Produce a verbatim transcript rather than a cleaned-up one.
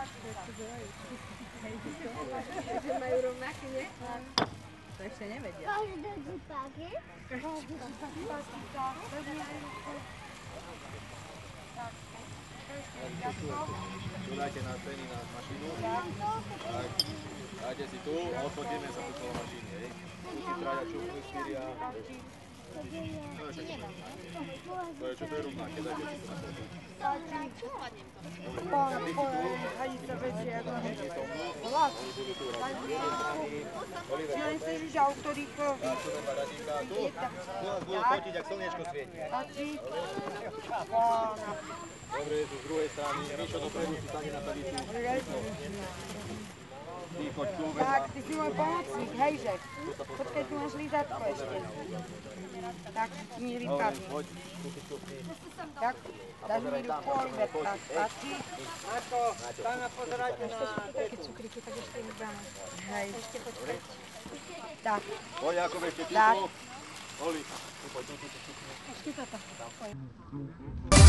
Že majú rovnaké, nie? To ešte nevedia. Každé zipáky. Každý zipáky, tak. Tu dáte na ceny na mašinu. Tak, dáte si tu a odfotíme sa tu kolo mašiny, hej. Tu si traja čupnú, štyria. To je však to je čo to je rovnaké, dáte si tu na fotu. Pán, hajica väčšie ako hneď. Vlak. Čiže si, že autoriko. A tu dva radíka, tu. Tu nás budú fotiť, ak slniečko svieti. Stačí. Pána. Dobre, tu z druhej strany. Ríšo, dopredu si stane na tavicu. Ty choď tu. Tak, ty si môj pomocník, hejže. Počkaj, tu máš lízatko ešte. Tak, mi rýka. Poď, tu si stupni. Tak, dáš mi ruku, Oliver, tak, stačí. Marko, tam a pozerajte na Také cukríky, tak ešte ich dáme. Hej. Ešte počkaj. Tak. Poď, ako ešte ty Tak. tu. Oli, tu poď, tu, tu, tu, tu. Ešte toto.